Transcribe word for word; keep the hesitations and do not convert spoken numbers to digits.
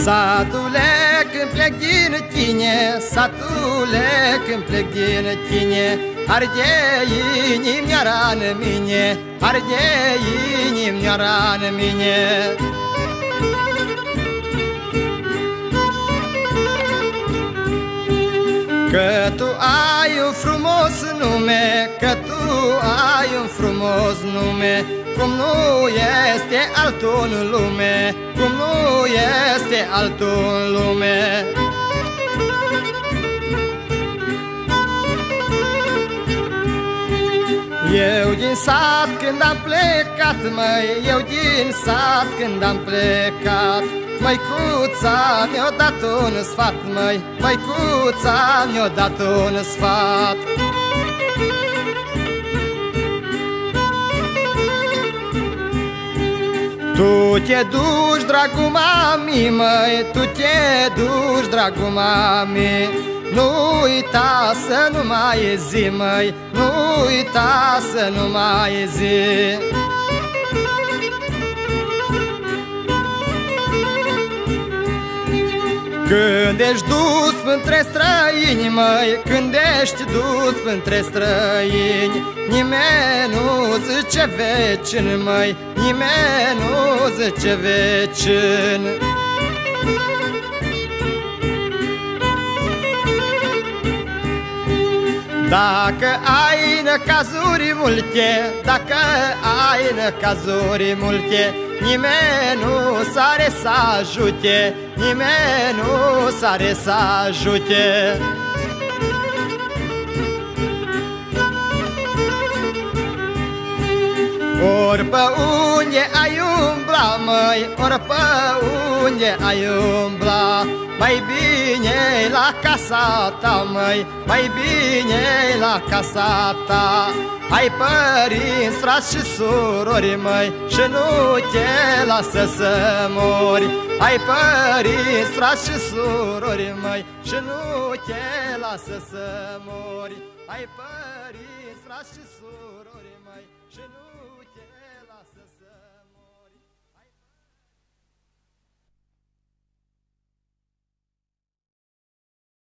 Satule, când plec din tine, satule, când plec din tine, arde inimioara în mine, arde inimioara în mine. Că tu ai un frumos nume, că tu ai un frumos nume, cum nu este altul în lume, cum nu este altul în lume. Eu din sat când am plecat, măi, eu din sat când am plecat, măicuța mi-a dat un sfat, măi, măicuța mi-a dat un sfat. Tu te duci, dragul mami, măi, tu te duci, dragul mami, nu uita să nu mai e zi, măi, nu uita să nu mai e zi. Când ești dus între străini, măi, când ești dus între străini, nimeni nu zice vecin, măi, nimeni nu zice vecin. Dacă ai necazuri multe, dacă ai necazuri multe, nimeni nu sare să ajute, nimeni nu sare să ajute. Ori pe unde ai umbla, măi, ori pe unde ai umbla, mai bine la casa ta, măi, mai bine la casa ta. Ai părinți, frați și surori, măi, și nu te lasă să mori. Ai părinți, frați și surori, măi, și nu te lasă să mori. Ai părinți, frați și surori, măi, și nu